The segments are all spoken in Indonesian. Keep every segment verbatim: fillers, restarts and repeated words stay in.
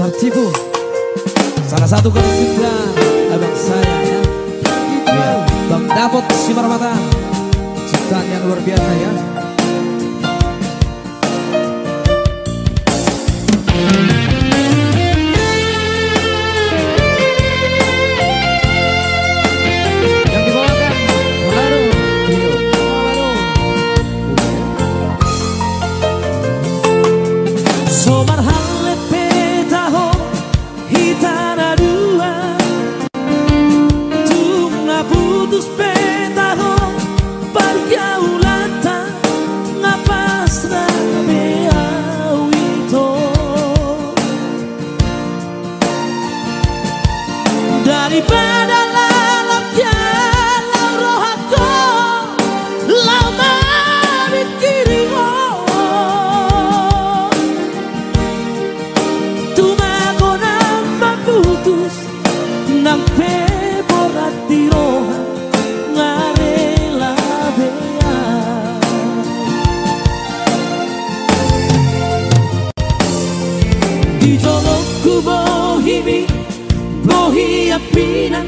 tertipu. Salah satu tercipta abang saya ya, ya Bang Dapot Simarmata, ciptaan yang luar biasa ya. Yang dibawakan Baru Trio Baru Somar halet petaho hitana dua tunga putus petaho pergaulata ngapas na beawito daripada lalapnya laurohako lama dikiriho tumago na putus nang peborat di roha ngarela bea di jolokku bohimi bohi apina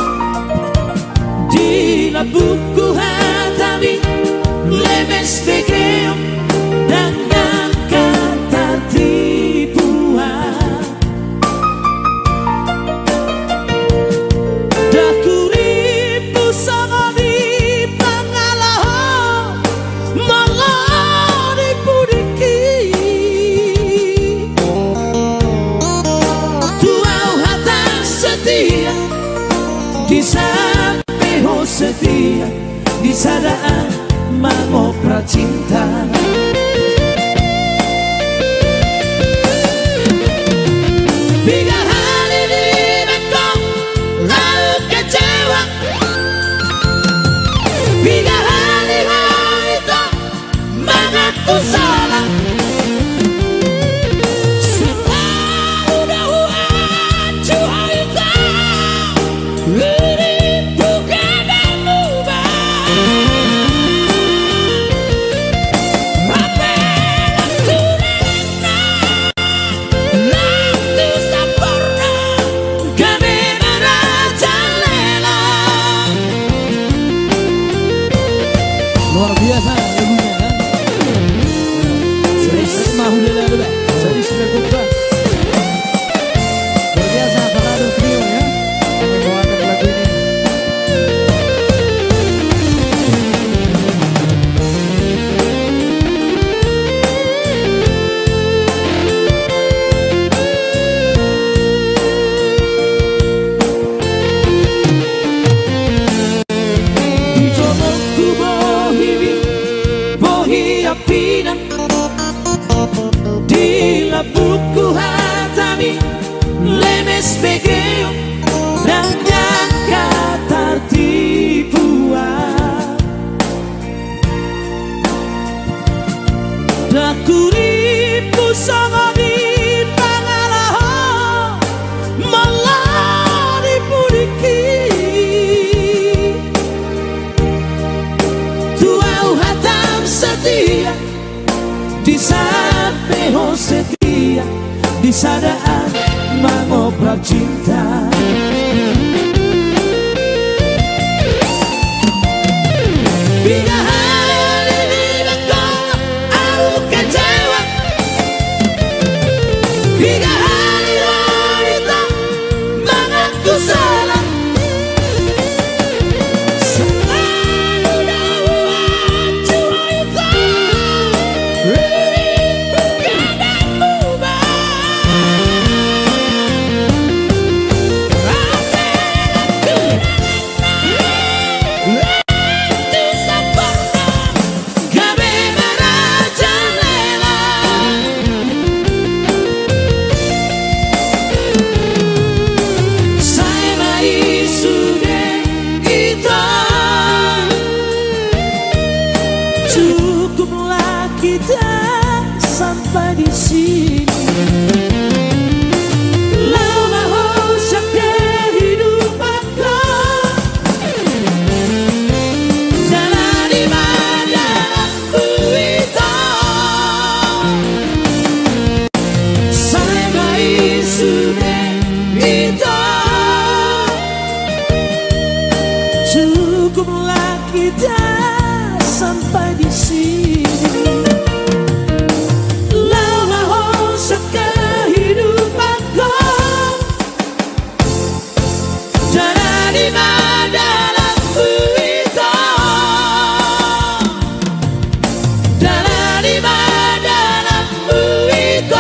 di labuku hatami lemes pequeño dengan kata tipuan dakuripu sama di pangalaho malah dipudiki tuau hata setia di sampeho setia di sadaan mangopra cinta Biga hari di bekong lalu kecewa Biga hari itu mengaku salah Semua udah wacu itu Ini bukan mengubah Apa yang sudah Nanti sempurna kami merajalela luar biasa lagunya kan serius mahulela dulu serius berkumpul luar biasa Baru Trio ya yang membawakan lagu ini. Di jolokku bohimi bohi apina di labuku hatami lemes pequeño dengan kata tipuan dakuripu sama di pangalaho malah dipudiki tuau hatam setia di sampeho setia di sadaan mangopra cinta Biga hari di bekong aku kecewa Biga hari itu mengaku salah Semua udah wacu itu Ini bukan mengubah Apa yang sudah nanti sempurna cukuplah kita sampai di sini. Lawan kehidupanku jangan di mana dalam itu, jangan di mana dalam itu.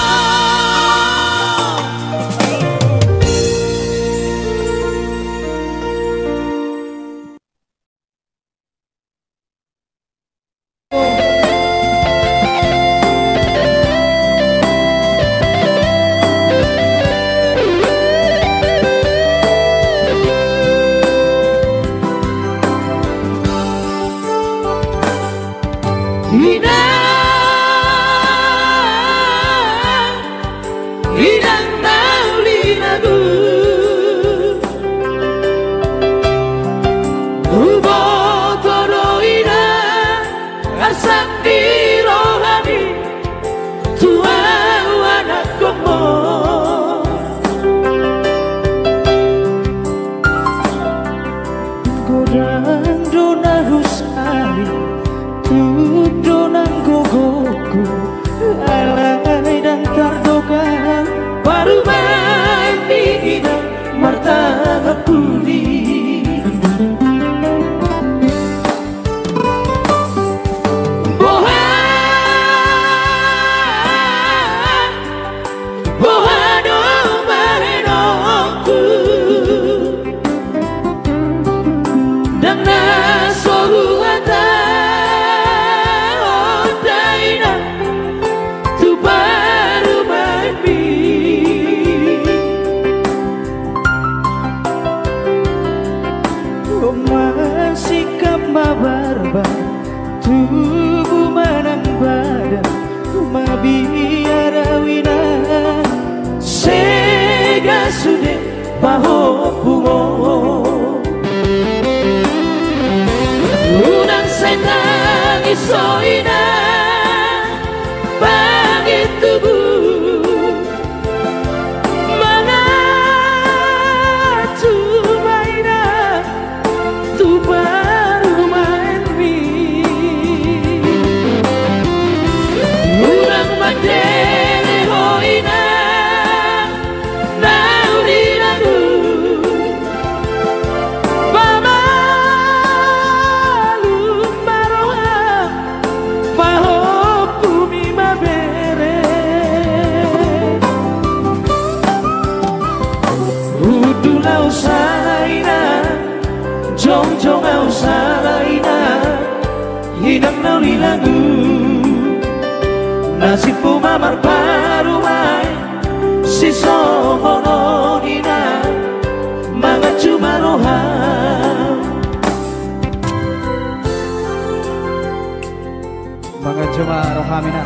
Nasibku mamar parumai si songono nina mangan cuma roham mangan cuma rohamina.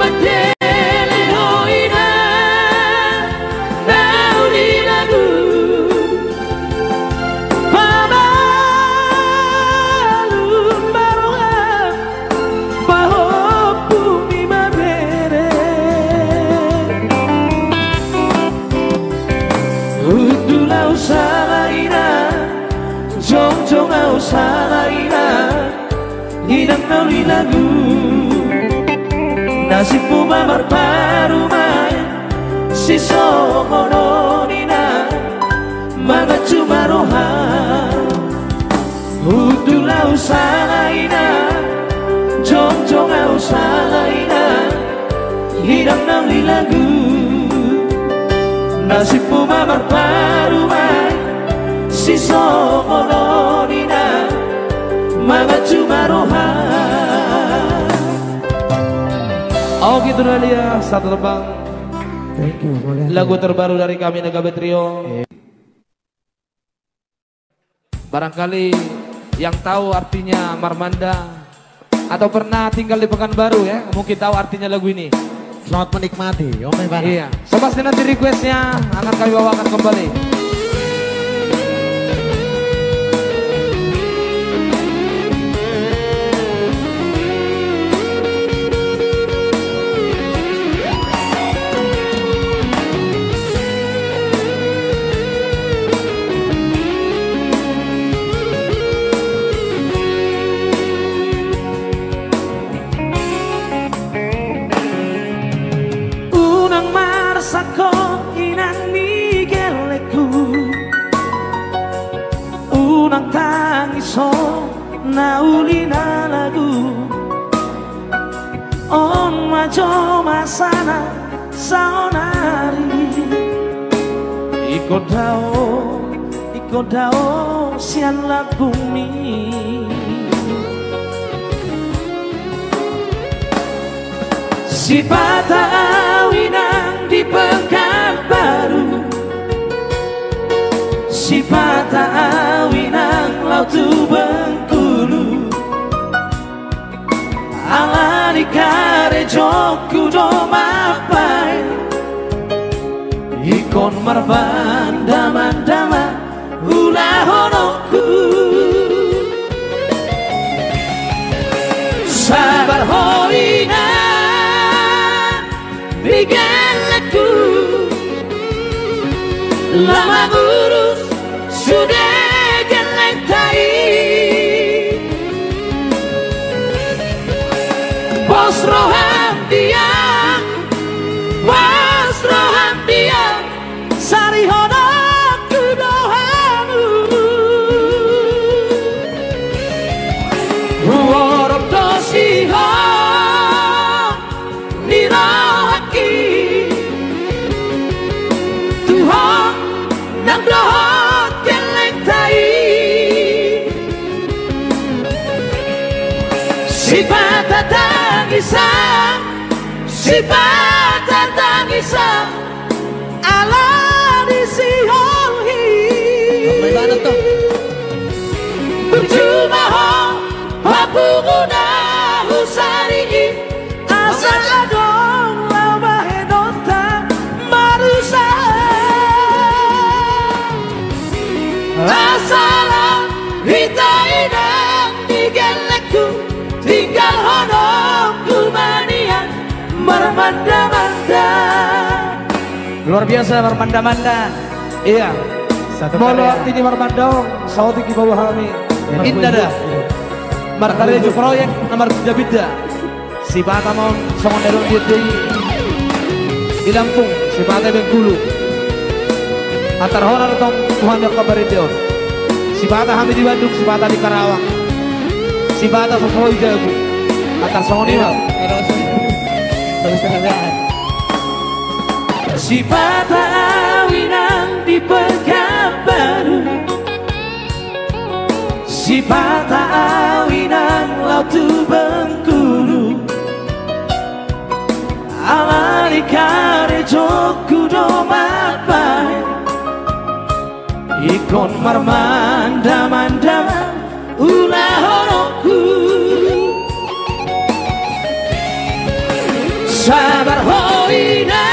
Now, hidang noli lagu nasibmu mamar parumai siso kononina mga cumarohan Udulah usalaina jong-jong usalaina hidang noli lagu nasibmu mamar parumai siso kononina mga cumarohan. Oh gitu Dalia, satu terbang. Thank you. Lagu terbaru dari kami Nagabe Trio. Barangkali yang tahu artinya Marmanda atau pernah tinggal di Pekanbaru ya, mungkin tahu artinya lagu ini. Selamat menikmati. Oke, Pak. Iya. So pasti nanti requestnya akan kami bawakan kembali. Sako inang migeleku unang tangiso naulina lagu on majo masana saonari ikodao ikodao sian la bumi si bata awinang di Pekanbaru si bata awinang lautu Bengkulu ala di kare jokku do mapai ikon marbanda mandama ulah honoku sabar hoina Bigalaku lama urus sudah gelentai bos roham dia bos roham dia sari honoku dohamu ruorok dosiho nang dohot gelentai si bata tangisan si bata tangisan ala di si holhi Bagaimana tuh? berjumpa ho hapu guna husari asal adong lama henota marusa Asalam hita inang digeleku tinggal honokku manian marmanda-manda. Luar biasa Marmanda-manda. Iya. Satu Molo karya. arti di Marmandong, sauti ki bawah kami. Indah dah. Markaleju proyek nomor tiga bida. Si bata mau songon erong di di Lampung, si bata Bengkulu. Antar horar tong Tuhan yang kabarindeon. Si bata kami di Bandung, si bata di Karawang. Si bata sesuai jago. Antar songon ini. Si bata awinang di Pekanbaru si bata awinang lautu Bengkulu ala di kare jokku do mapai ikon marmanda-manda ulah honoku sabar hoina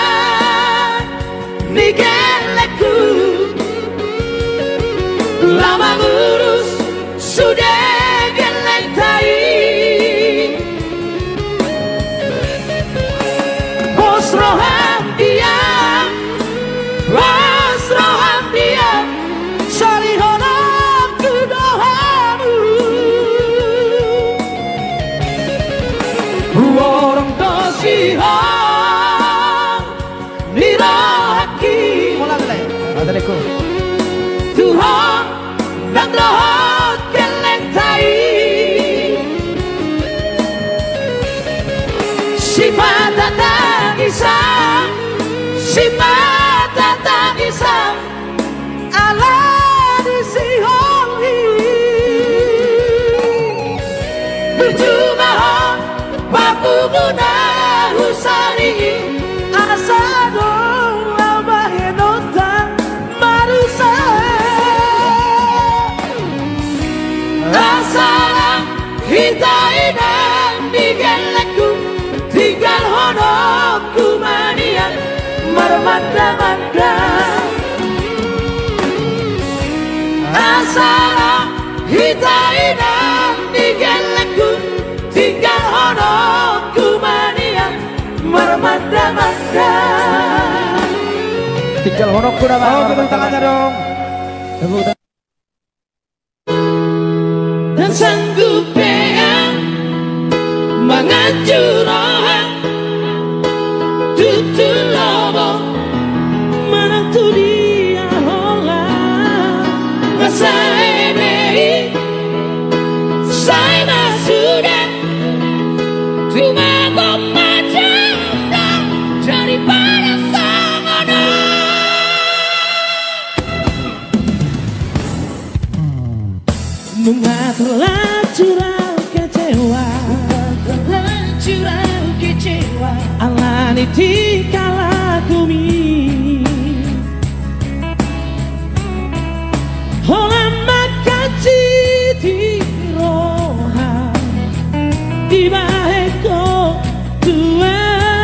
migeleku lama ngurus sudah gelentai bos roham dia bos roham dia sari honokku dohamu Sihon Nirohaki Mula deh. Adaleku. Tuhan dan roh kelentai Si mata tangisan Si mata tangisan Allah di Sihon Berjumpa Papu Buna Husani Asado Labahenota Marusa Asala Hita inang Digalaku Tinggal hono Kumanian Marmanda-manda Asala Hita inang Digalaku Tinggal hono Kumanian Marmanda-manda Tinggal honok kuda. Oh, tepuk tangannya dong. Tepuk tangan. Dan sanggup yang menghancurkan tutu lobo menantu dia hola masa ini saya sudah cuma memacam daripada sangono Bunga terlanjur kecewa Terlanjur kecewa Alani dikala kumi Hola makaji di roha Di baheko tua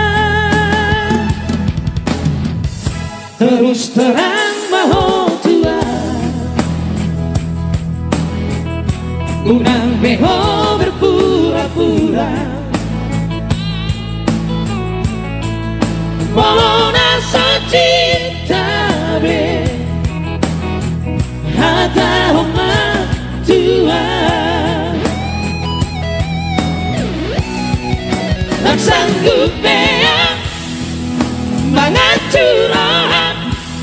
Terus terang maho tua Unang beho berpura-pura Molona cinta be Hata homa tua Tak sanggup bea Menghancurkan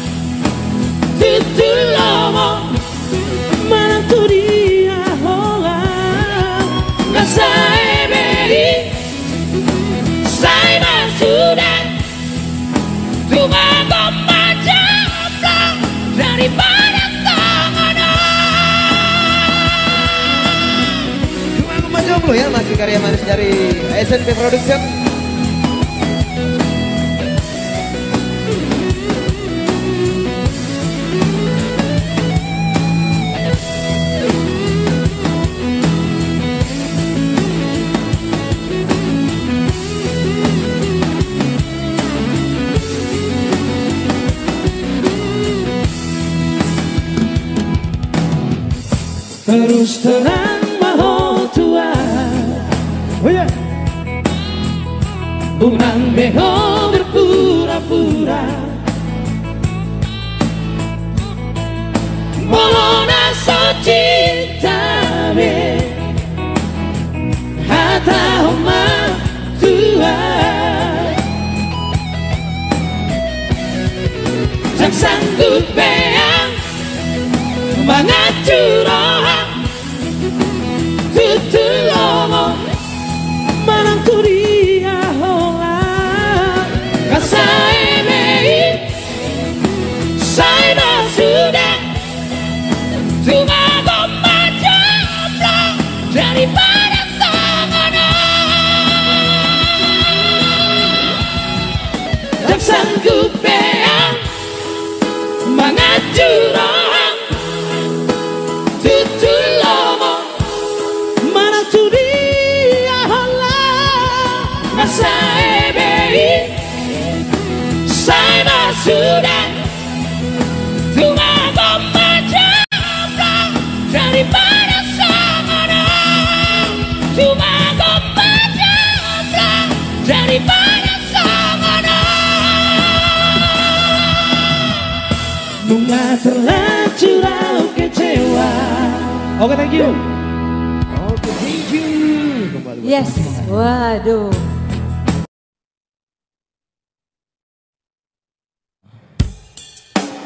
Tutu lomo Menantu dia hola Saya beri Saya sudah Cuma memacam Daripada sangono Cuma ngomong jomblo ya, masih karya manis dari S N P Production. Terus terang maho tua Oh ya. Unang beho berpura-pura Molona cinta be Hata homa tua Tak sanggup beang Menghancurkan Tutu lomo Menantu dia hola Kasai mei Saya sudah Cuma memacam Daripada sangono Tak sanggup beang Menghancurkan Tutu lomo Menantu dia hola Masa ebei Saya sudah Cuma memacam Daripada sangono Cuma memacam Daripada sangono Bunga terlanjur kecewa. Oke, thank you. Oke, thank you. Yes, waduh.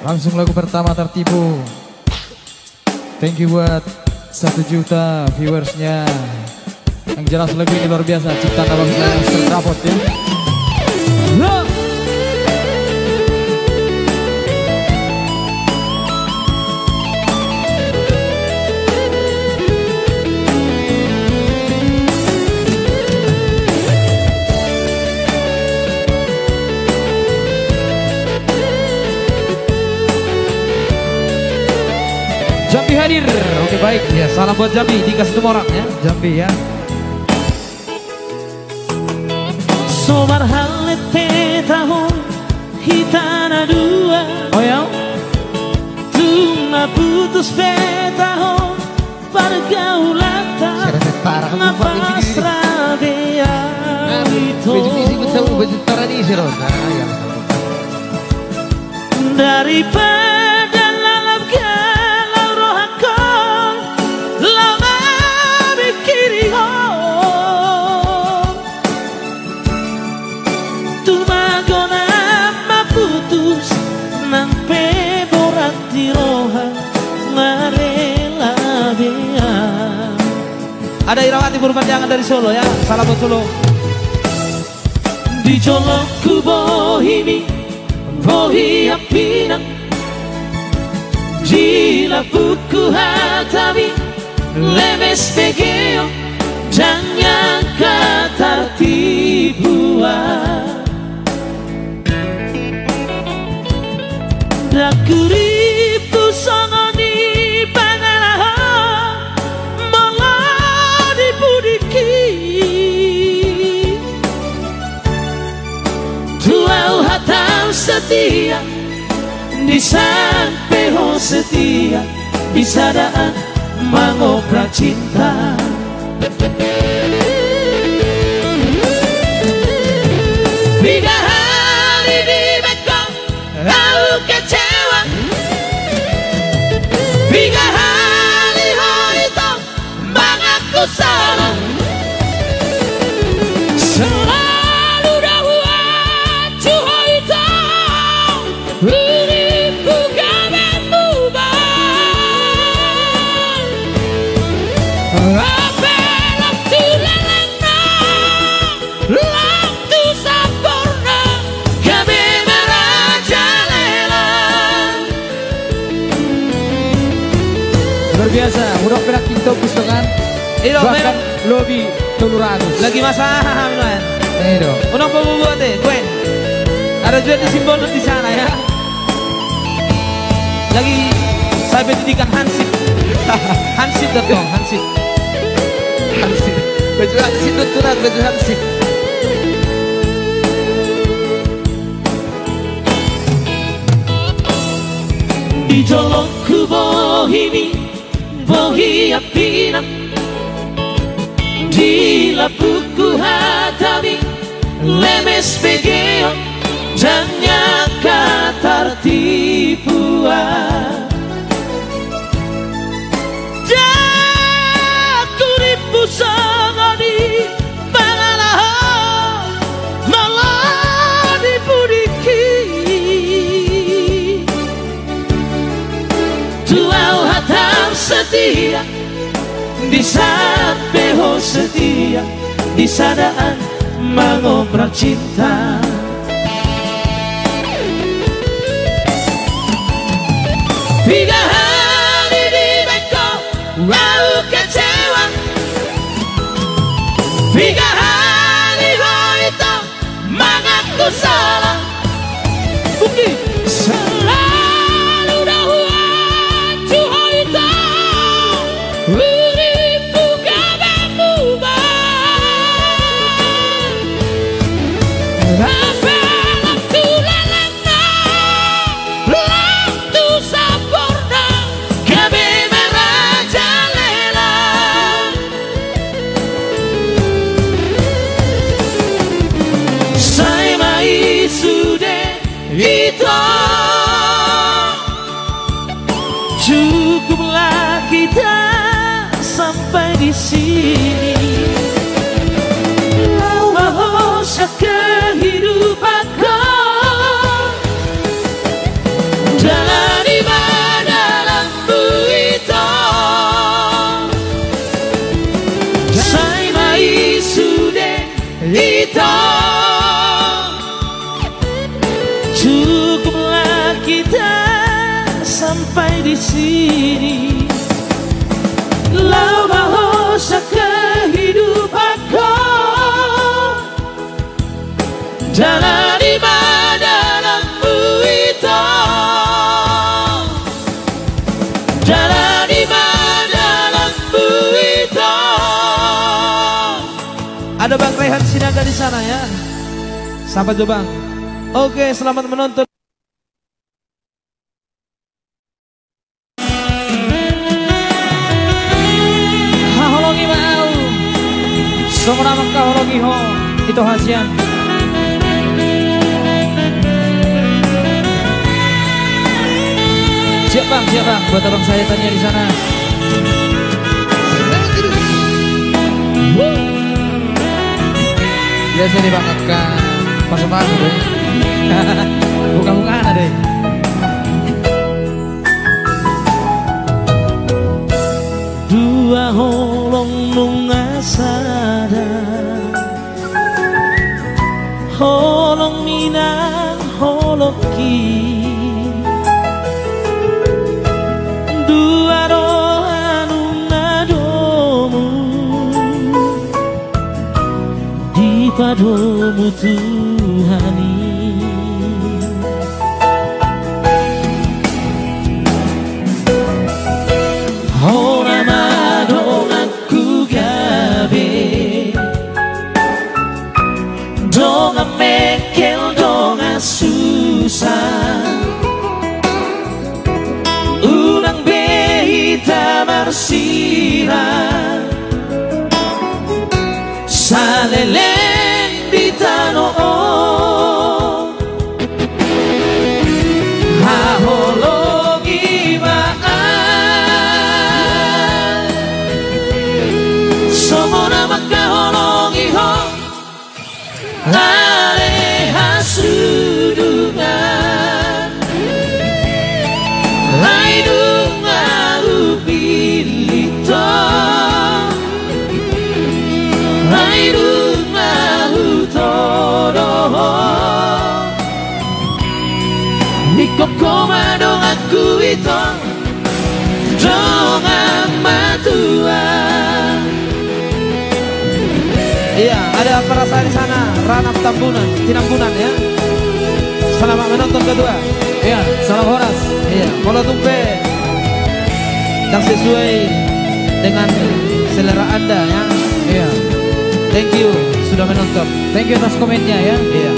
Langsung lagu pertama tertipu. Thank you buat satu juta viewersnya. Yang jelas lagu ini luar biasa. Ciptaan abang saya Mister Trapot ya. Loh. Jambi hadir, oke baik ya, salam buat Jambi, dikasih semua orang ya, Jambi ya. Sobar halete tahun hitana dua. Oh ya? Tuna putus petahun pergaulata napas rabia itu daripada lalap galau rohakon lama mikiri hon tumagona maputus nampe borati roha ngarela bea. Ada Irawati Purbanjangan dari Solo ya, salam buat Solo. Di jolokku bohimi bohi apina Gila buku hatami lemes pegeo jangan kata tipuan Dakuripu songoni pangalahan malah dipudiki Tuau hatam setia di sampeho setia di sadaan mangopra cinta Tiga hari di Beko aku kecewa Tiga hari itu bang aku salah Selalu dahuan cuho itu Uripu gabenmu bang Apelak tu lelena Lang tu sampurna Gabe merajalela Luar biasa, udah perak kita pustokan. Iro, bahkan lebih telur ratus. lagi masalah minuman. Iro. Unang pembuat deh, Gwen. Ada juga di simbol di sana ya. Lagi saya pendidikan Hansip. Hansip datang, Hansip. Hansip. Baju Hansip itu turat, baju Hansip. Di jolokku bohimi bohi apina Di lapuku hatami lemes pegeo jangan kata tipuan Jakuripu sangani pangalahan malah dipudiki Tuau hatam setia di sampeho setia di sadaan mangopra cinta Tiga hari di Beko aku kecewa Tiga hari itu mengaku salah Bukti selalu dahuan cuho itu Uripu gabenmu bang Apelak tu lelena Lang tu sampurna Gabe merajalela Saya mai sudah itu Cukuplah kita sampai di sini Bahwa kehidupanku dalam hitam. Cukuplah kita sampai di sini. Lau bahasa kehidupanku jalan di dalammu itu, jalan di dalammu itu. Ada Bang Rehan Sinaga di sana ya. Sampai tuh Bang. Oke, selamat menonton. Haholongi mau Somra Makkah holongi ho itu hasian. Siap Bang, siap Bang, buat abang saya tanya di sana. Biasa nih Bang Akka masuk-masuk deh. Buka-bukaan deh. Dua holong nunga sada, holong minang holong ki, dua roha nunga domu, di padomu Tuhani. Hora madong aku gabe, dong mekel dong susah, ulang behita bersira, saleleng bitano oh, hahologi maan, somona makaholongi ho, lale hasudungan, laidunga upilito, laidunga utoroho, nikokoma dong aku itu, dong amatua. Iya, ada perasaan di sana. Ranap Tambunan, Tinambunan ya. Selamat menonton kedua. Iya, salam horas. Iya, kalau tumpe yang sesuai dengan selera Anda ya. Iya, Thank you sudah menonton. thank you atas komennya ya. Iya.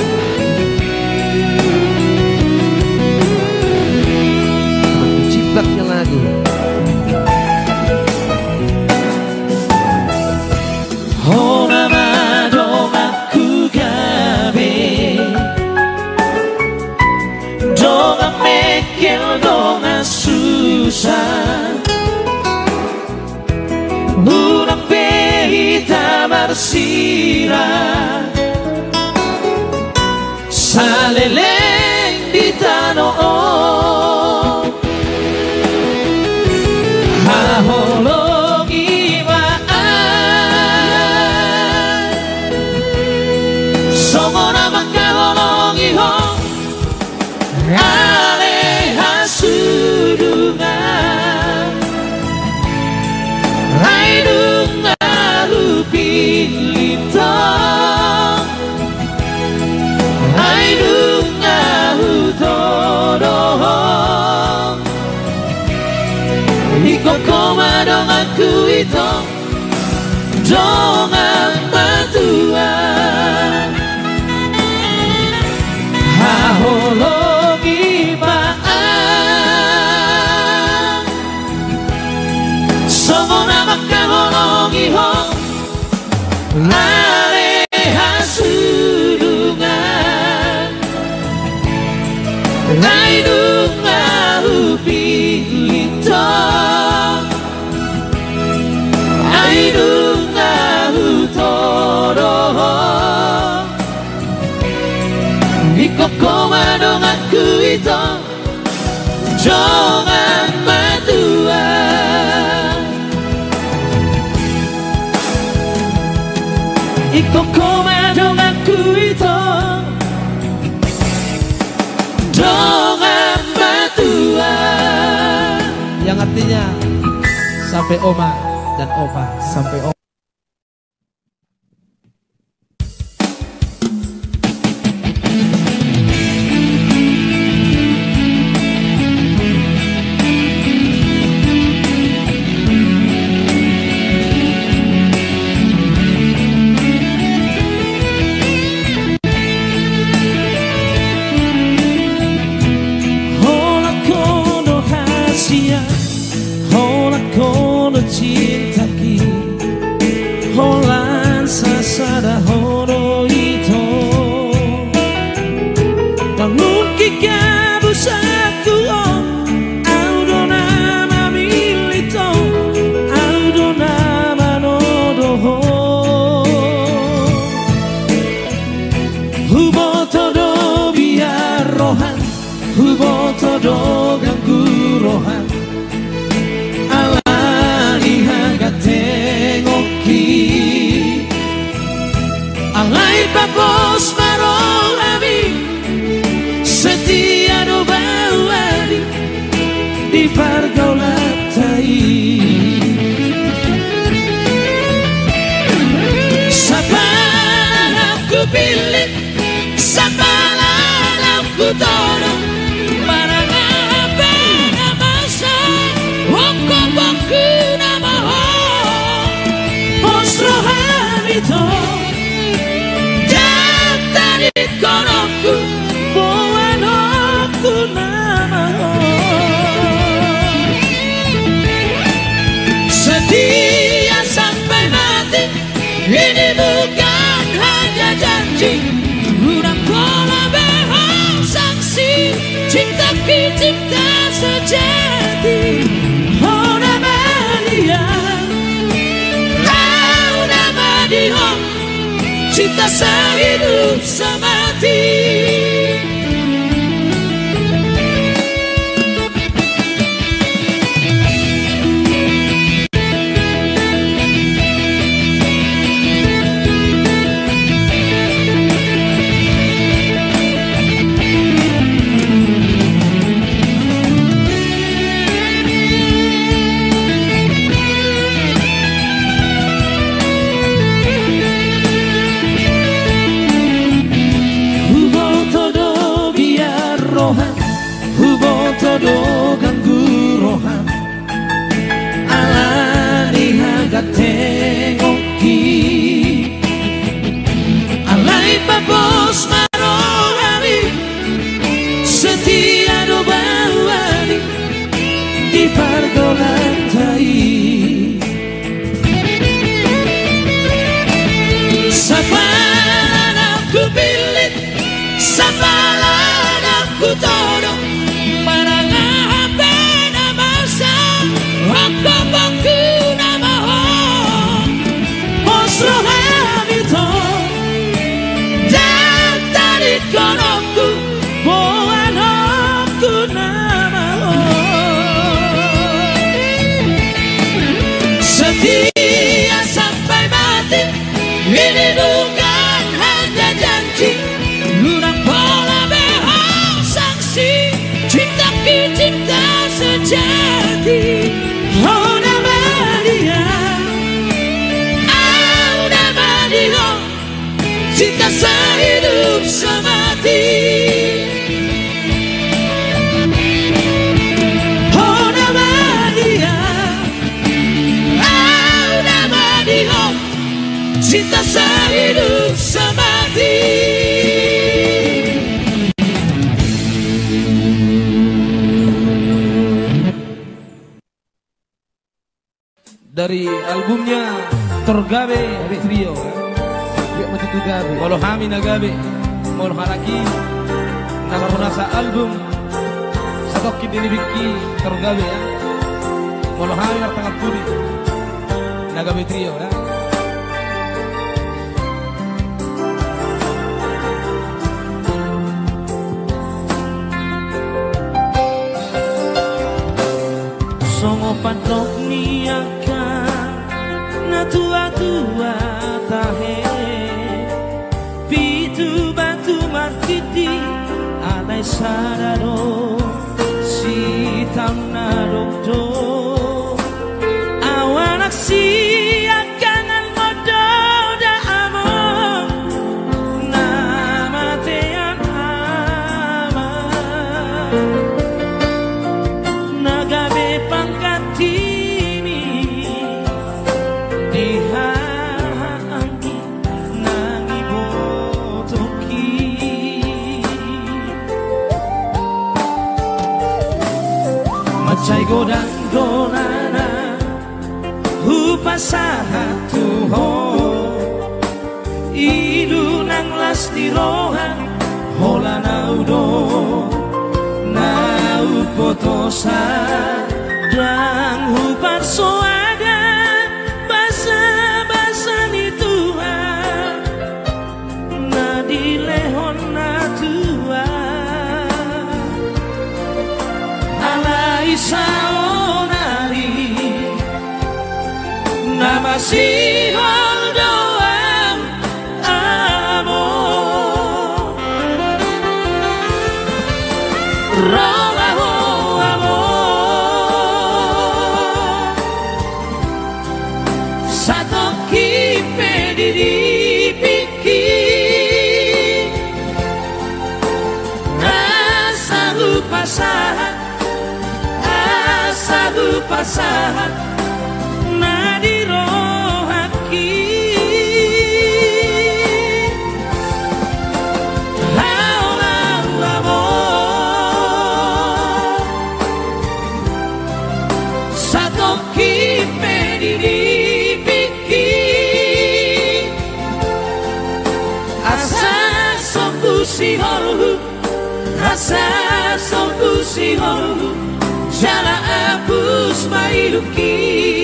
Ciplaknya lagu. Hora madong aku gabe, dong mekel dong susah, ulang behita bersira, saleleng bitano oh, hahologi maan, somona makaholongi ho, ale hasudungan, laidunga upilito, laidunga utoroho, ikokoma dong aku itu, dong amatua. Hahologi maan, somona makaholongi ho, lale hasudungan, laidunga upilito, laidunga utoroho, ikokoma dong aku itu, dong amatua. Ikokoma dong aku itu dongan batua, yang artinya sampai oma dan opa. Sampai om. cinta ki holan sasada horo ito tangun kika busaku audo nama milito audo nama nodoho hubo todo biar rohan hubo todo ganggu rohan alay papos marolami setia do bawali di pargaulatai sapalan aku pilih sapalan aku tolong para ngabe namasa wongko-wongku nama ho osrohan itu konoku buan aku nama setia sampai mati ini bukan hanya janji udah pola behang saksi cinta ki cinta sejati oh nama dia oh nama dia cinta sehidup semati. Hubo todo ganggu rohan alani haga tengoki alay papos marohani setia do bawani di pargaulatai sapalan aku pilih sapalan aku tolong konoku buan aku nama setia sampai mati ini bukan hanya janji lunak pola behang saksi cinta ki cinta sejati oh nama dia oh nama dia cinta sehidup semati oh nama dia oh nama dia cinta sehidup semati. Dari albumnya Tergabe Trio walau kami nagabe mau haraki nama punasa album satok kini biki Tergabe ya walau kami tanggal pudi nagabe trio ya songo patok niaka na tua tua tahe martiti alai sarado si tamnarok do awanak si akangan modo da among nama tean ama nagabe pangkat timi dihangi nangi botoki macai godang donana hupasahatu ho idu nang lasti rohan hola naudo nau potosa dan hupar soada basa-basa ni Tuhan na dilehon na Tuhan alai saonari nama sihon doang amo romaho amo satu kipe dipiki asa lupasahan asa lupasahan asa sombusi holu jala apus mailuki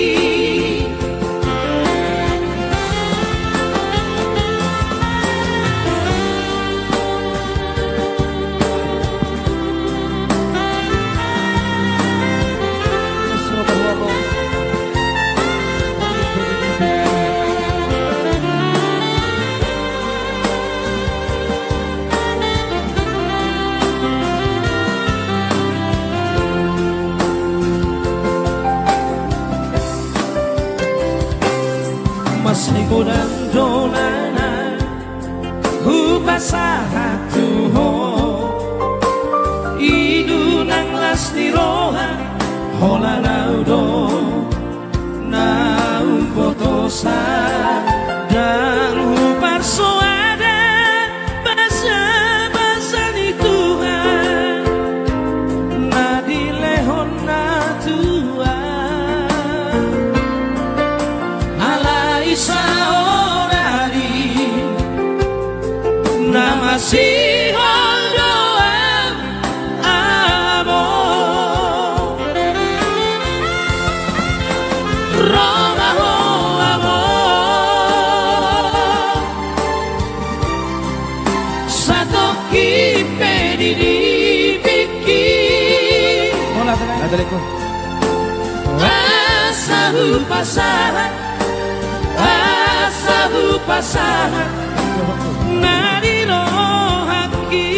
masih godang donana hupasahatu ho idu nang lasti rohan hola naudo naum potosa dan hupar soada basa-basa ni Tuhan na dilehon na Tuhan alai saonari nama sihon doang amo romaho amo satu kipe dipiki asa lupasahan asa lupasahan nadiro haki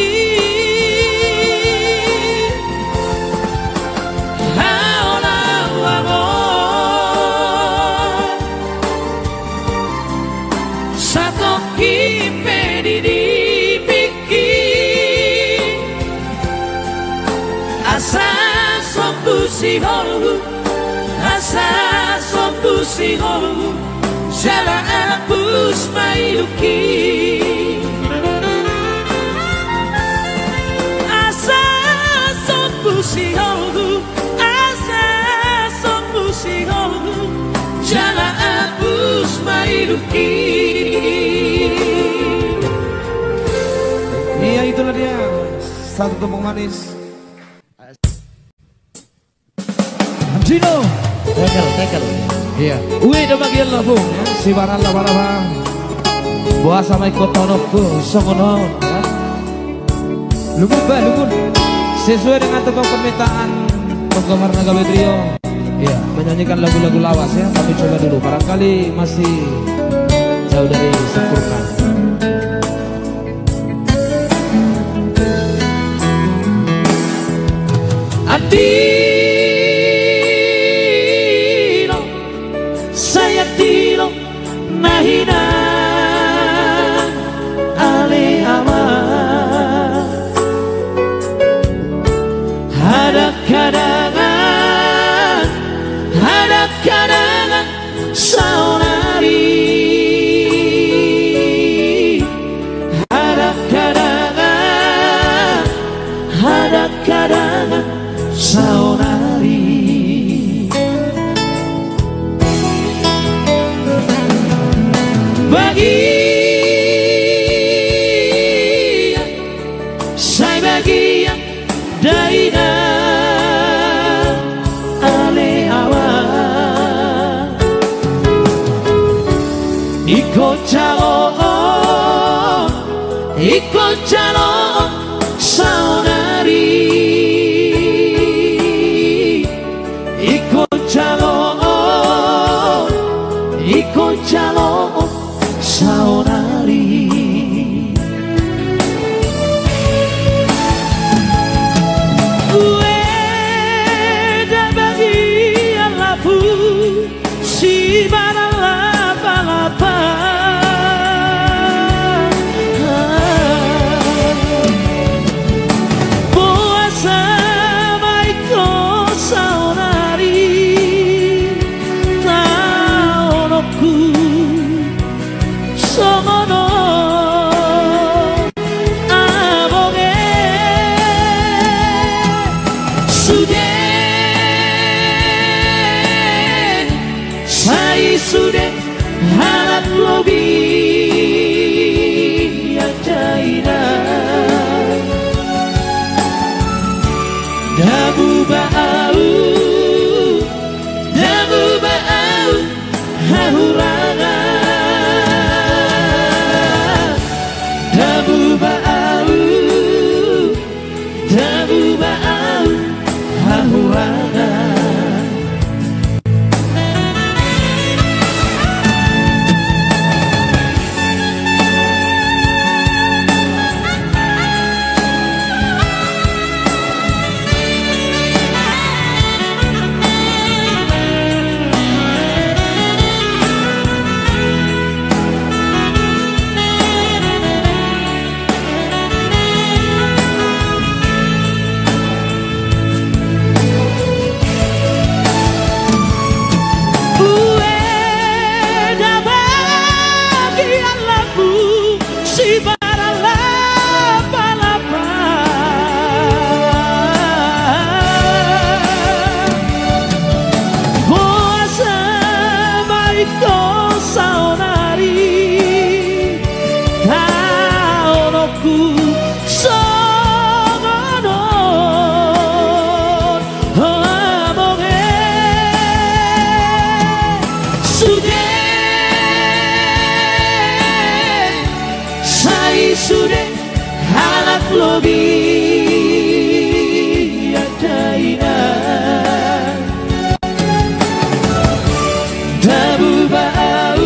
haola amo satu kipe dipiki asa sombusi holu asa sombusi holu jala apus mailuki asa sombusi holu asa sombusi holu jala apus mailuki. Iya, itulah dia satu tumpeng manis. Jino tekel tekel iya wih udah bagian lah bung si baran lah baran bang buah sama ikut tonokku songonon ya lumun bah lumun sesuai dengan tukang permintaan penggemar Nagabe Trio iya menyanyikan lagu-lagu lawas ya kami coba dulu barangkali masih jauh dari sempurna. daina ale awa iko calon iko calon saudari iko calon iko calon saudari si baralapa-lapa puasa maiko saudari taonoku somono abonge sude sudah harap lebih ajaina dabu bau dabu bau hahurana dabu bau dabu bau hahurana sudah halak lebih ajaina dabu bau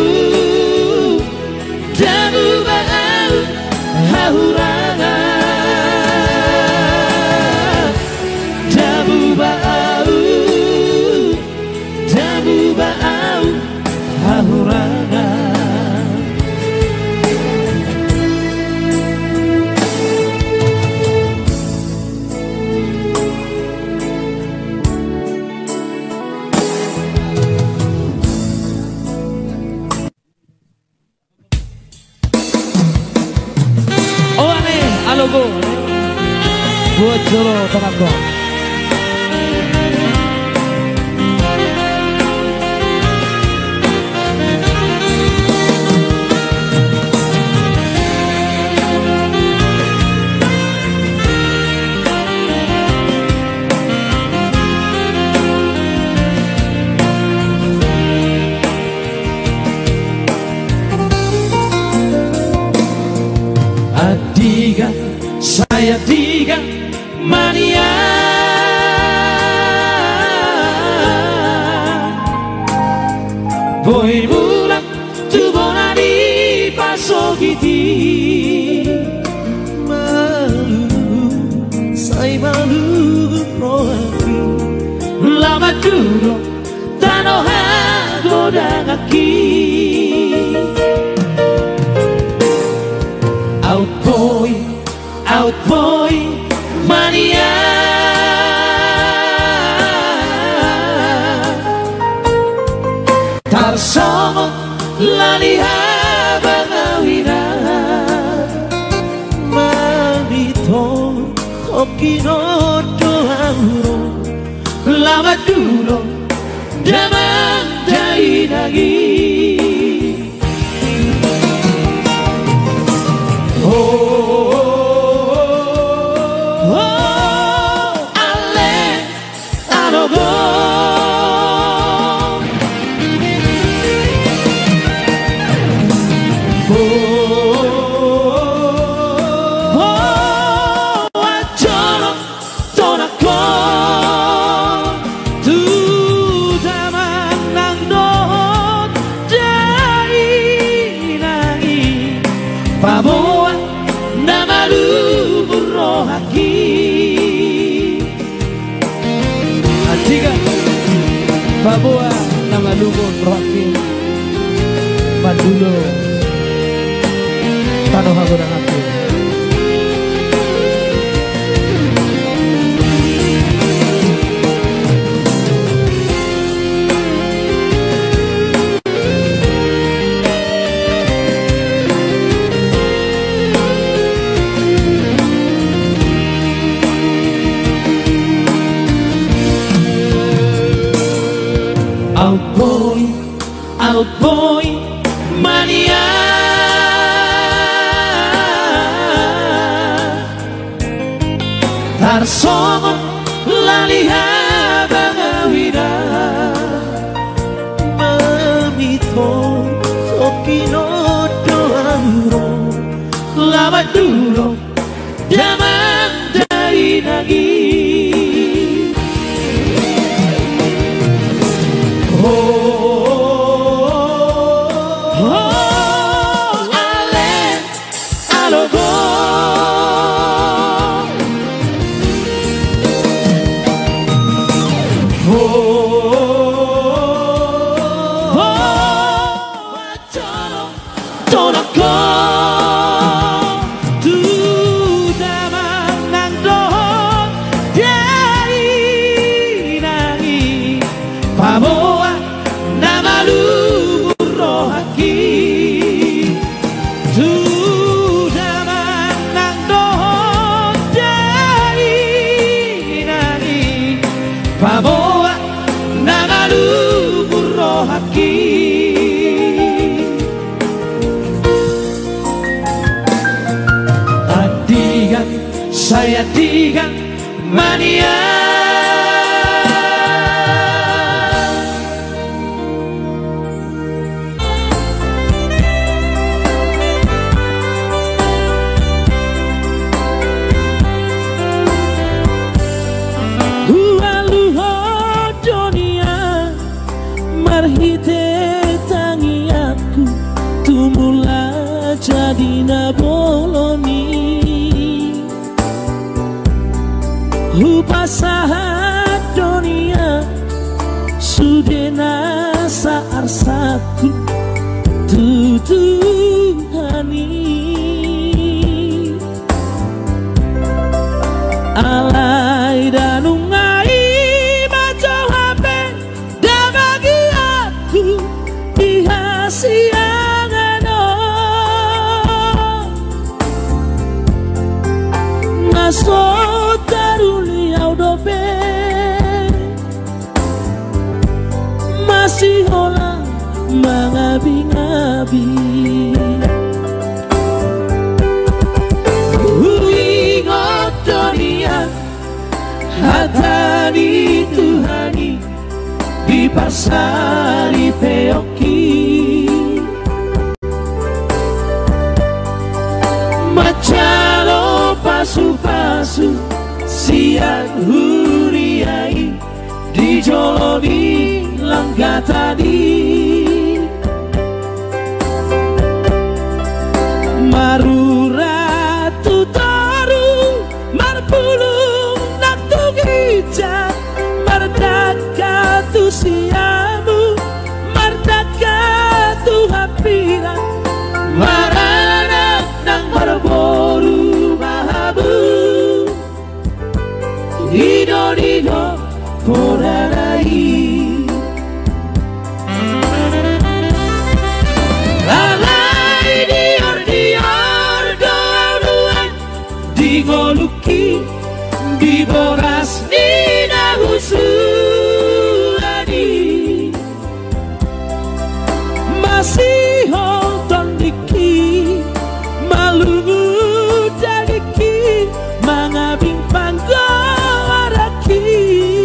dabu bau hahurana dabu bau dabu bau hahurana logo buat Solo Tobacco. Adiga saya tiga mania Boy bulan tu bonari pasogiti malu saya malu prohati lama dulu tanoha godangaki out boy out boy mania tarsongo laliha bagawira manito okino doauro lama dulu daman dai lagi oh, oh, oh, oh. luhur rohaki Antiga Babua nama luhur rohaki Mandulo Tano Hagurang aku Out boy, out boy, mania Tarsongon laliha bangawira Mamito sokino doamuro Lama dulu zaman dari lagi Saya tiga mania Luho dunia marhite tangi aku tumula jadi naboloni Upasahat dunia sudena saar satu tutuhani alai danungai maco hape dan bagi aku dihasiangano naso masih olah mengabi-ngabi Ingat dunia hatani Tuhani di pasari peoki macalo pasu-pasu siang huriai di joloni langga tadi marura tutaru marpulung naktu gijak mardaka tu siamu mardaka tu hapira marana nang marboru mahabu dido dido porarai Digoluki diboras nina husulani masih honton diki malungu dagiki mangabing panggawaraki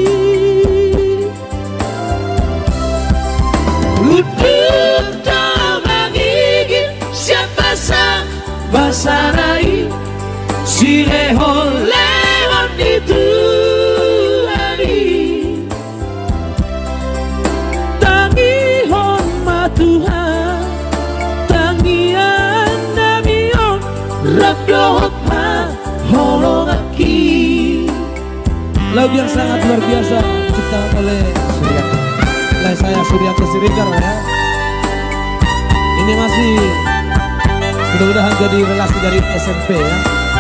udut tamangigin siapa sang basarai si lehon-lehon itu hari tangihon matuhan tangian namion rakdohot Lagu yang sangat luar biasa diciptakan oleh Suryanto. Oleh saya Suryanto Siregar ya. Ini masih mudah-mudahan jadi relasi dari S M P ya.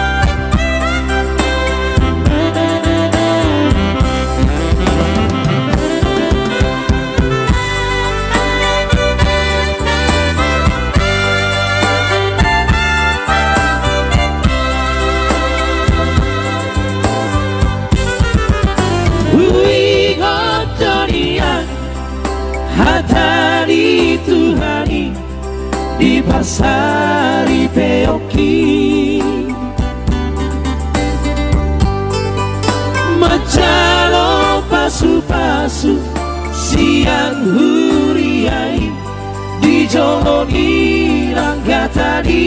Hatari Tuhani di pasari peoki Macalo pasu-pasu siang huriai di joloni langga tadi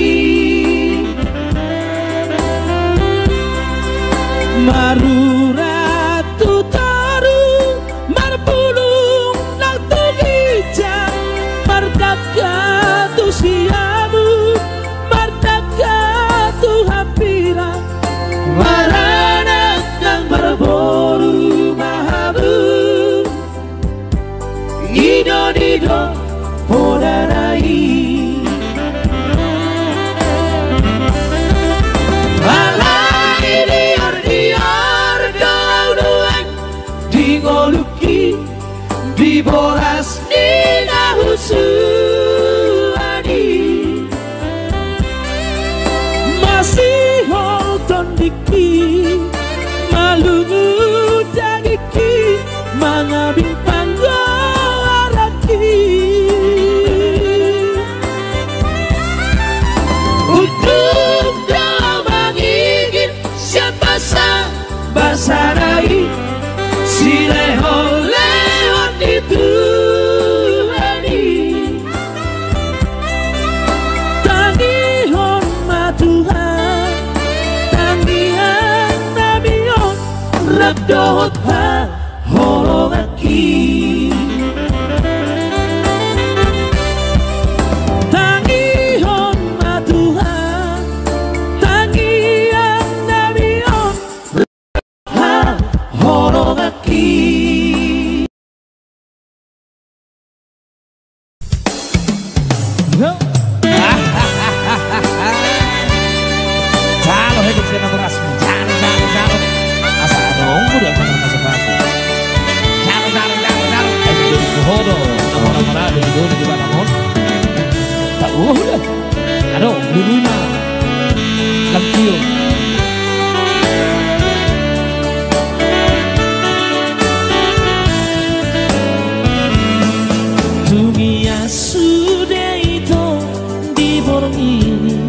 Marura tutaru marpulung nang tugija mardaka tu siamu mardaka tu hapira marana nang berboru mahabu ido dido podarai di boras di nahusuani masih hoton diki malungu dagiki mangabing panggoaraki untuk damangigin siapa sa basarai silehol Tuhani Tangihon matuhan Tangihan nabiyon Rabdohot ha holongaki Tangihon matuhan Tangihan nabiyon ha holongaki Jalo hidup saya nomor asmi. Jalo, jalo, jalo. Asa dong, udah pernah masuk pasti. Jalo, jalo, jalo, jalo. Eh, jadi kuhodo. Nama-nama ada di dulu di mana mon? Tak udah. Aduh, dulu mah. Lampio. Dunia sudah itu diborongi.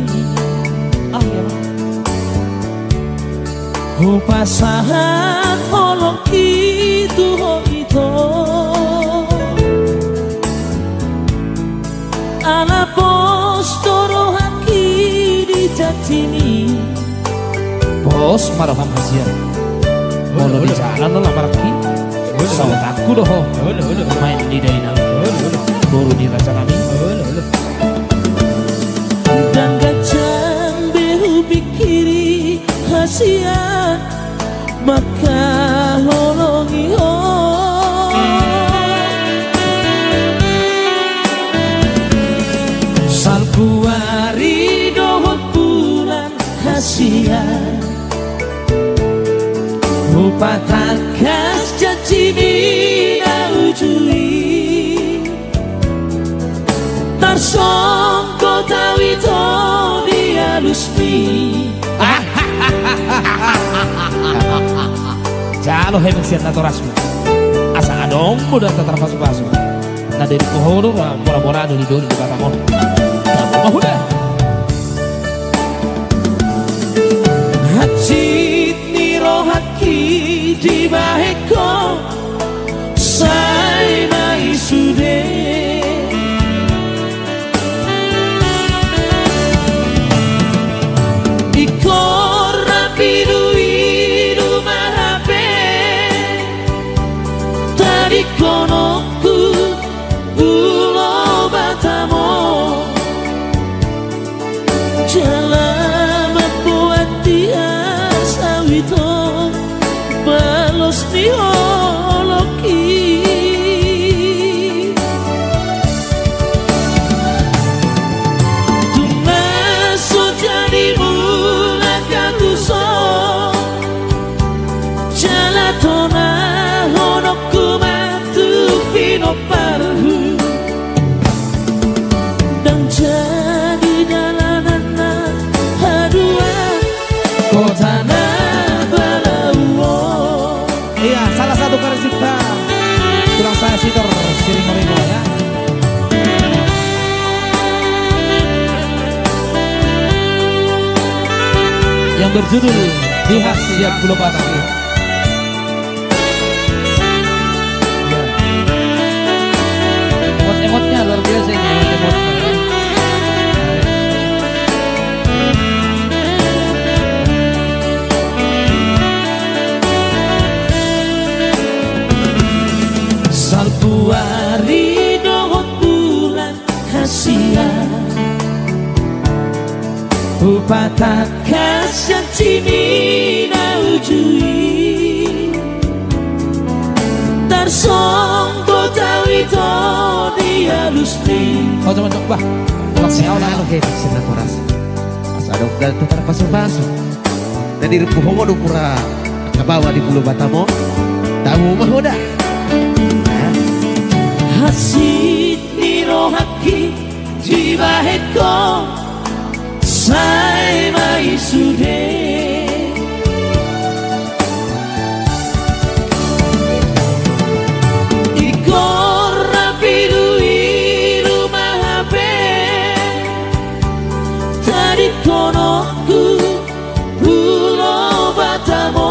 Upasahan holong itu ho itu ala pos toro haki di jatini Bos marah hasian. Mau di jalan lo lamar ki. Sama takku doh. Main di dari nang. Baru dirasa kami. Dan gajang behu pikiri hasian maka holongi ho salpuari dohot bulan hasian upatakas jajini naujui tarsongko tawito dialusmi Jalo hemeng siat nato rasmi. Asa adong mudah tatar pasu-pasu. Na dari kuhodo mora-mora dari dulu di Batamon. Tamu udah. Hacit niro haki di baheko sai nai sude ikor rapidu idu mahape tadi konoku bulo batamo jalan buat dia sawito balos yang berjudul Lihat Siap Pulau Batam. Emot-emotnya luar biasa ini, emot-emotnya. Salpuari dohot bulan kasihan Upata kasih cini na ujui Tarsong botawi to dia lusri. Oh teman-teman, bah Saya ulang lo kayak sina toras. Asa ada ugal tuh pasu-pasu. Dan di repu hongo do pura kabawa di Pulau Batamo. Tamu mah udah. Hasit ni rohaki jibahet ko sai mai sude ikor rapidu rumah habe tadi konoku Pulau Batamo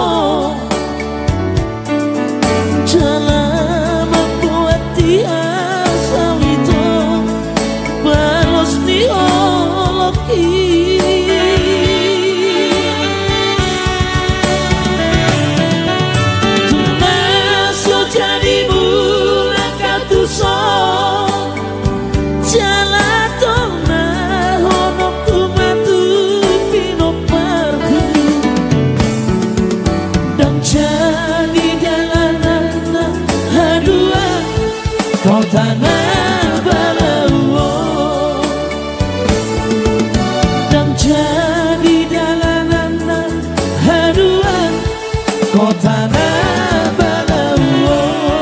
jalan membuat dia sawito balos ni oloki tanah balawo dan jadi dalanan haduan kota balawo.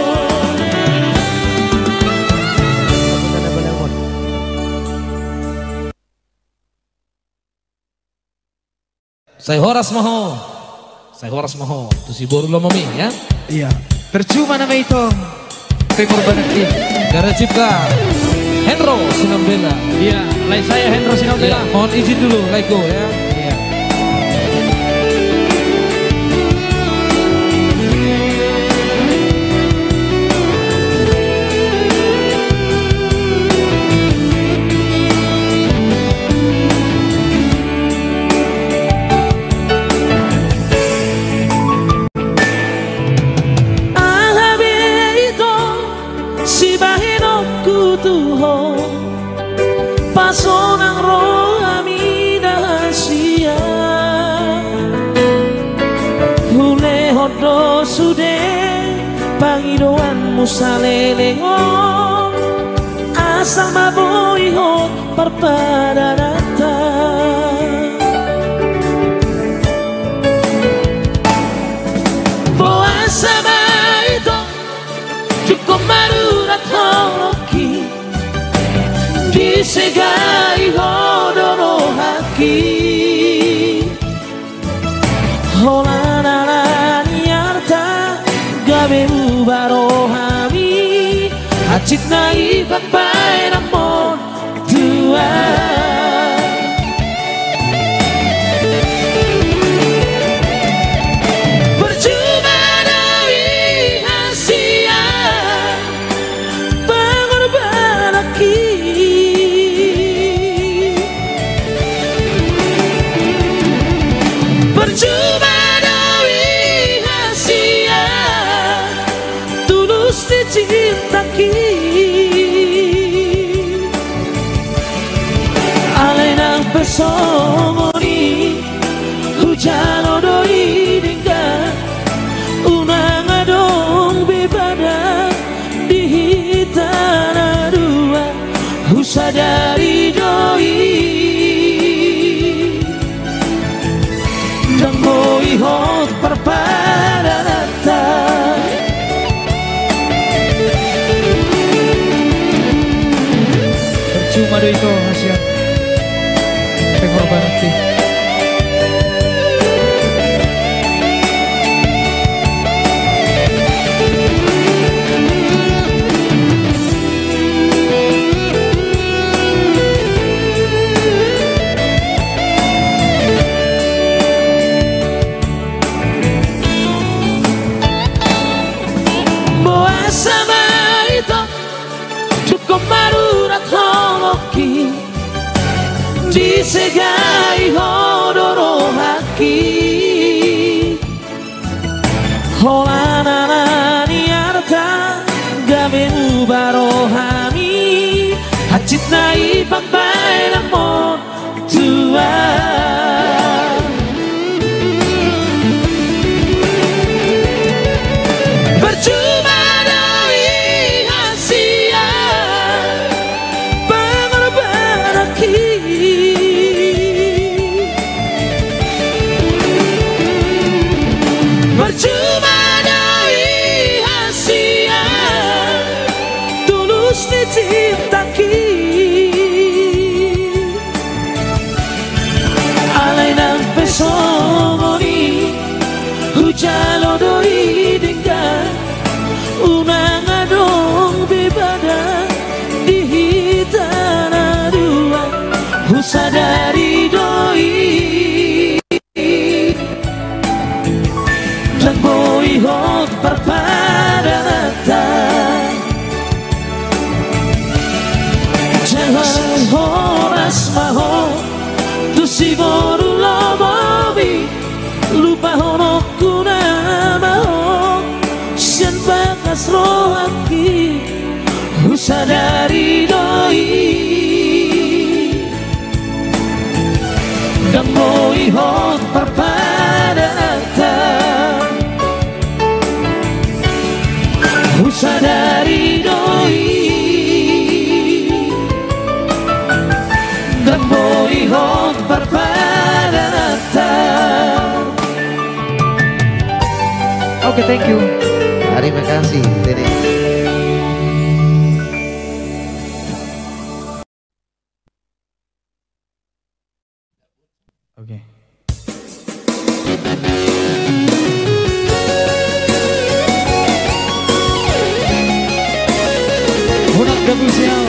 Saya Horas Maho, saya Horas Maho, itu si Boru Lomomi ya. Iya, percuma nama itu. Pengorbanan ini Gara Cipta Henro Sinambela. Iya, lain saya Henro Sinambela. Ya, mohon izin dulu, Laiko ya. Iya. Pasonang rohami dahasia Hule hodo sude Pangidoan musaleleon Asal maboi hot parpadarata Boa sama itu Cukup marurat holoki Disegai hodono haki Holanana niarta gabe ubarohami Acit nai papai namon tua Percuma dari hasia Pengorbanan aki Percuma dari hasia tulus dicintaki Alena pesongoni hujan odoi dingga unang adong bebada di hitana dua husadari doi Dangoi hot parpadarata Percuma deh itu hasil pengorbanan ini. cintai papai namun tua. Percuma doi hasia pengorbanan aki. Percuma doi hasia tulus dicinta ki. Alai nang pesongoni hujalo doi dengan unang adong bebada di hitana dua husadari doi dan boy hot perpadata jangan horas maho tu si boru lomobi lupa honok kuna maho sian bakas rohaki husadari doi dan boy hot perpadata husadari doi dan boy hot perpadata. Oke, okay, thank you. Terima kasih, Dede. Oke. Okay. Hunat Gabusial.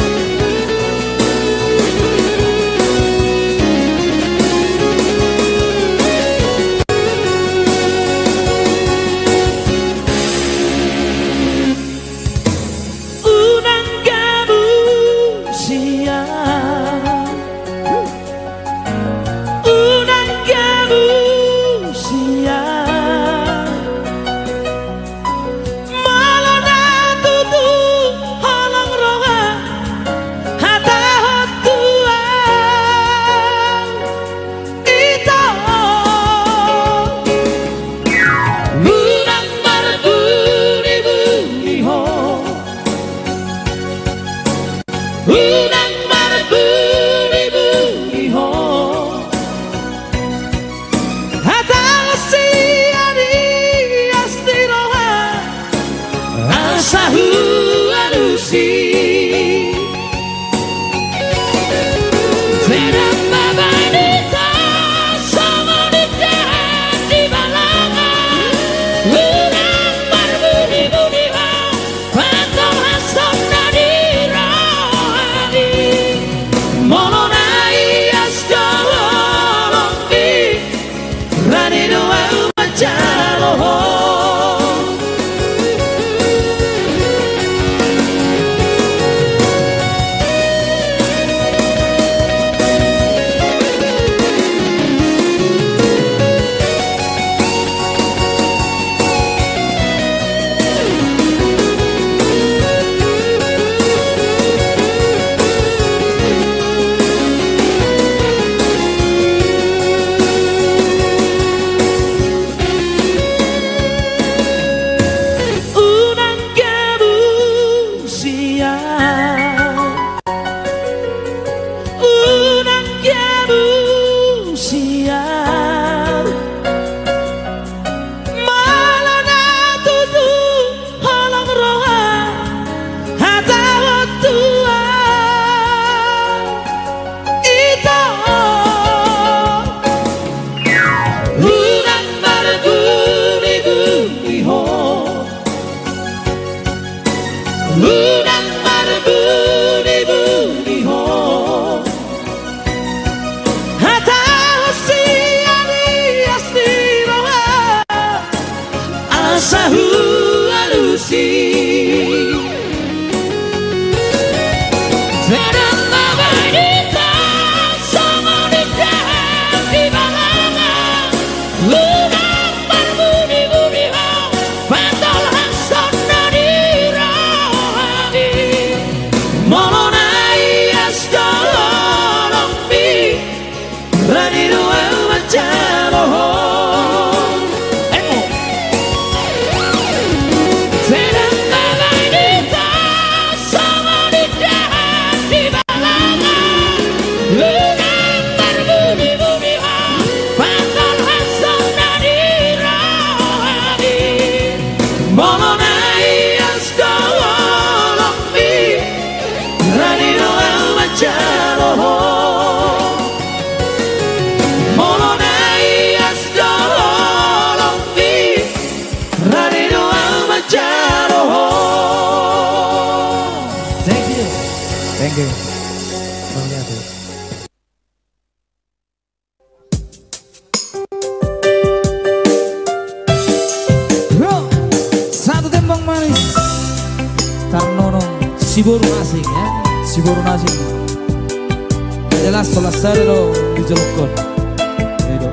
si burung asing ya. Si burung asing. Jelas solasare lo dijelukkan. Itu.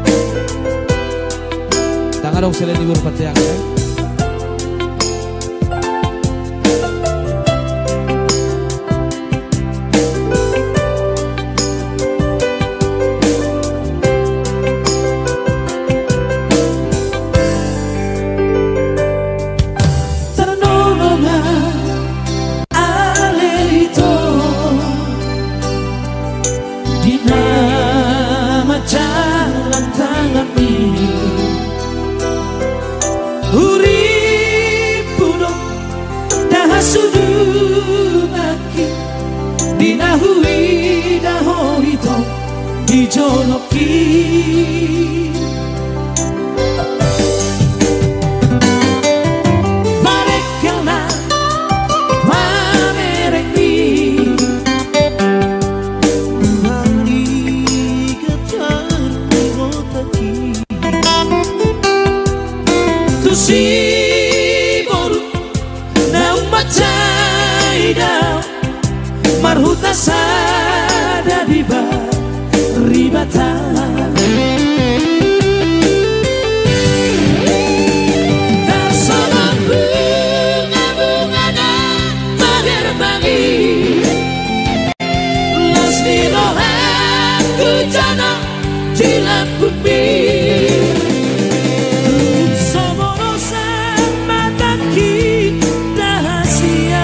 Tangan dong selain libur patiang ya. Marhuta sada di ribatan dan salam bunga-bunga berbangi las di rohaku jana jilat bumi somorosa mataki dahasia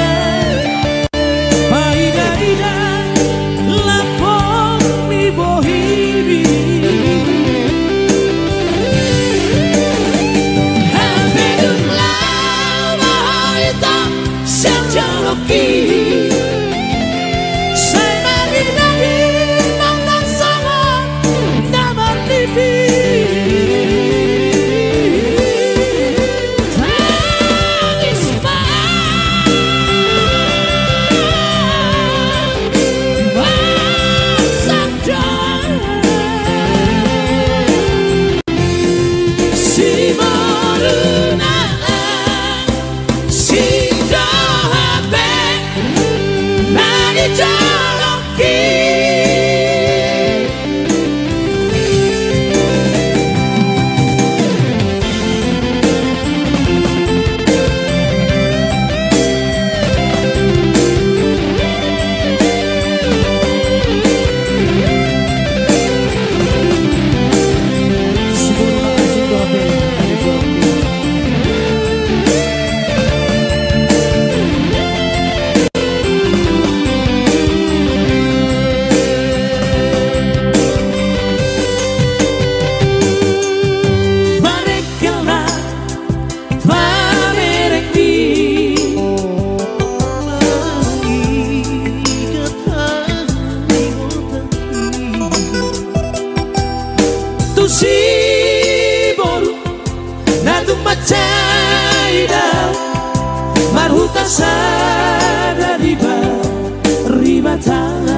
Marhuta sada di ribatan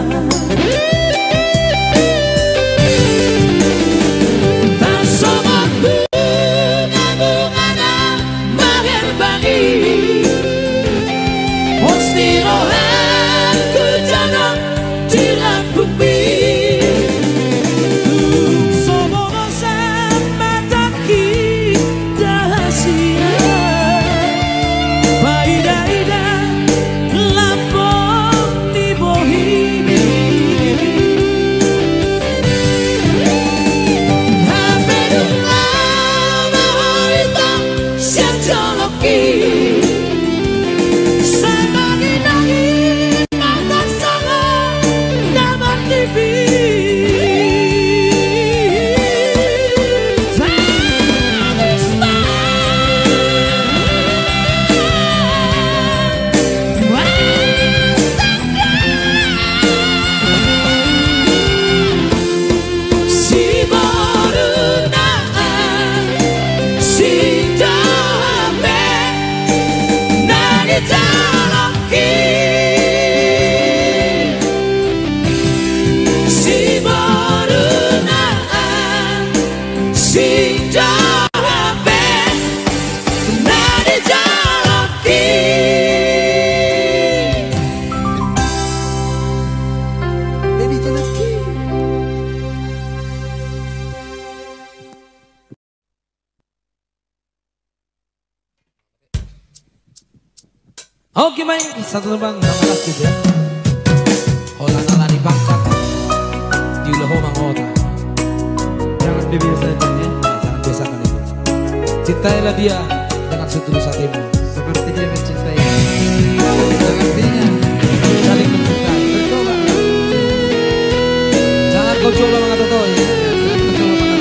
tak sobat bunga-bunga berbangi Posti rohaku jana jilat bumi Oke main satu tembang nama lagu ya. Hola di pangkat di loho mangota. Jangan dibiasakan ya. Jangan biasakan itu. Cintailah dia dengan setulus hatimu. Seperti dia mencintai. Artinya saling mencintai. Bercoba. Jangan kau coba mengatakan ya. Jangan kau coba mengalah.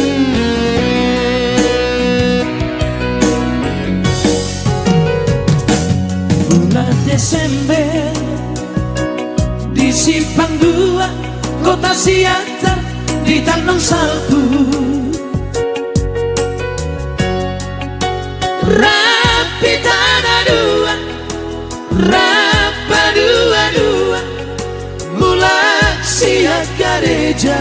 Bulan Desember di Simpang Dua Kota Siantar di Tanong Salbu, rapi tanah dua, rapa dua-dua, mulai siap gereja.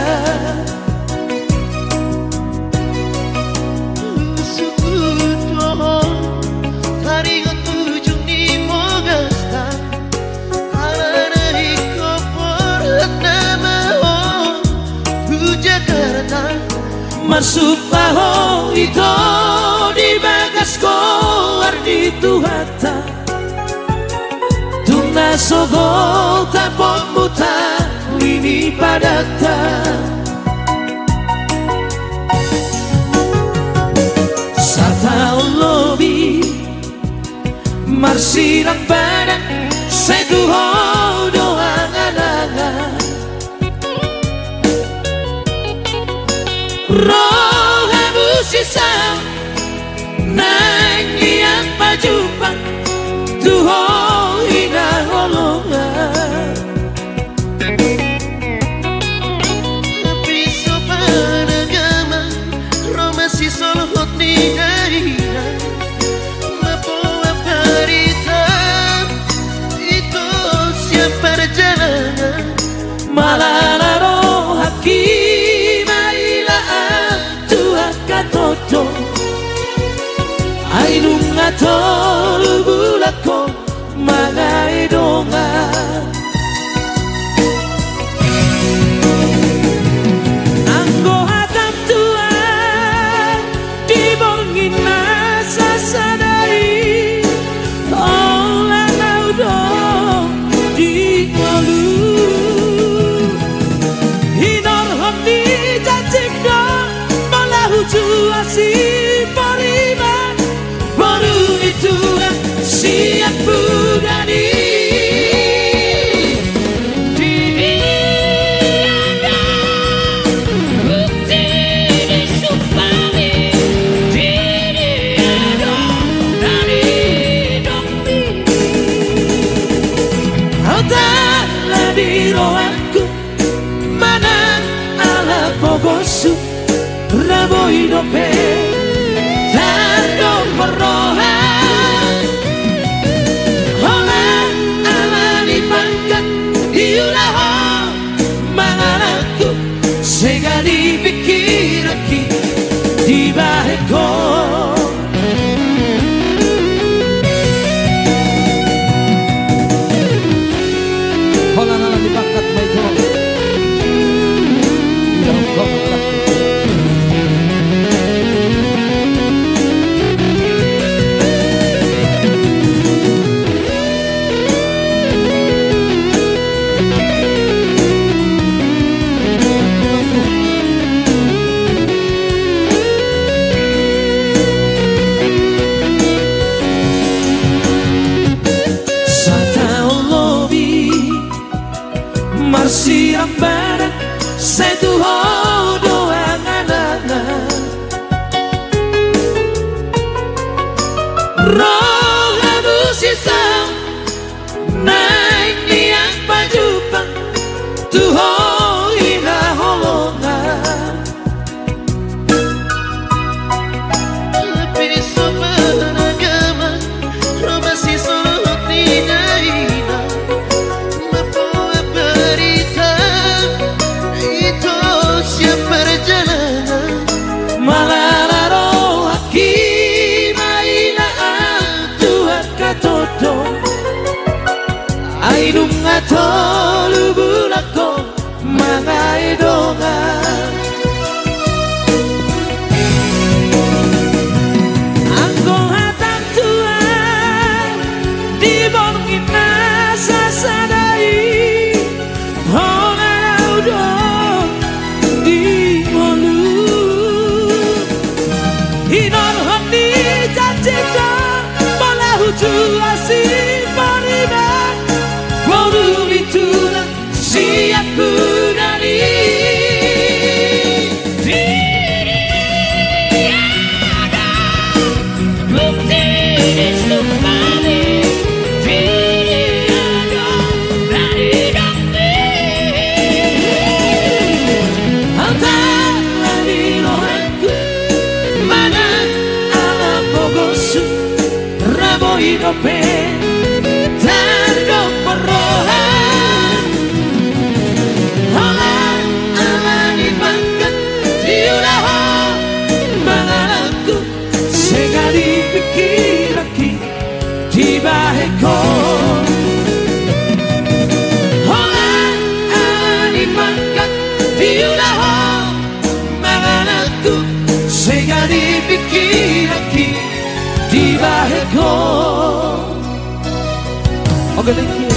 Masuk paho itu di bagas koar di tuhata tuna sogo tapok muta lini padata sata lobi marsirang badan seduho doang anangan roh habusisa nang liang pajupan tuho ina holongan piso panagama Roma si solo hot ni naina mapoa parita itu siapa perjalanan malalaro haki Toto ay lunga tolu bulako mga idonga Anggo hatam tua di bongin nasa sadari ola naudo di ngolu hinor hondi jajik do Jua si porima baru itu siap budani Diriada bukti di supami Diriada dari dombi Autalah di rohku mana ala pogosu Raboy dope Tado meroha Hola alani pangkat Iulaho Mangaraku Sega dipikiraki Di baheko Hola alani pangkat Maito Iulaho Mangaraku Marsirang badan Setu hodo anganana Roh habusisa Naik liang pajupang Tuho ina holongan Piso panagama Roma si solot ni naina Malalaro haki maila tuhat katoto Aidung atolu bulako mga idongan Angkong hatang tuan di Hinarhani janjikan Malahuju asih pariman Walau itulah siapku dari Tiada bukti di sumali Tiada dari kami Antara di rohanku Mana alam bogosu Rabo hidope Tardok perohan Holan alani bangkat Diudaho Mengalangku Sekali pikir lagi Dibaheko Holan alani bangkat Diudaho Mengalangku Sekali pikir lagi Dibaheko. Oke, thank you.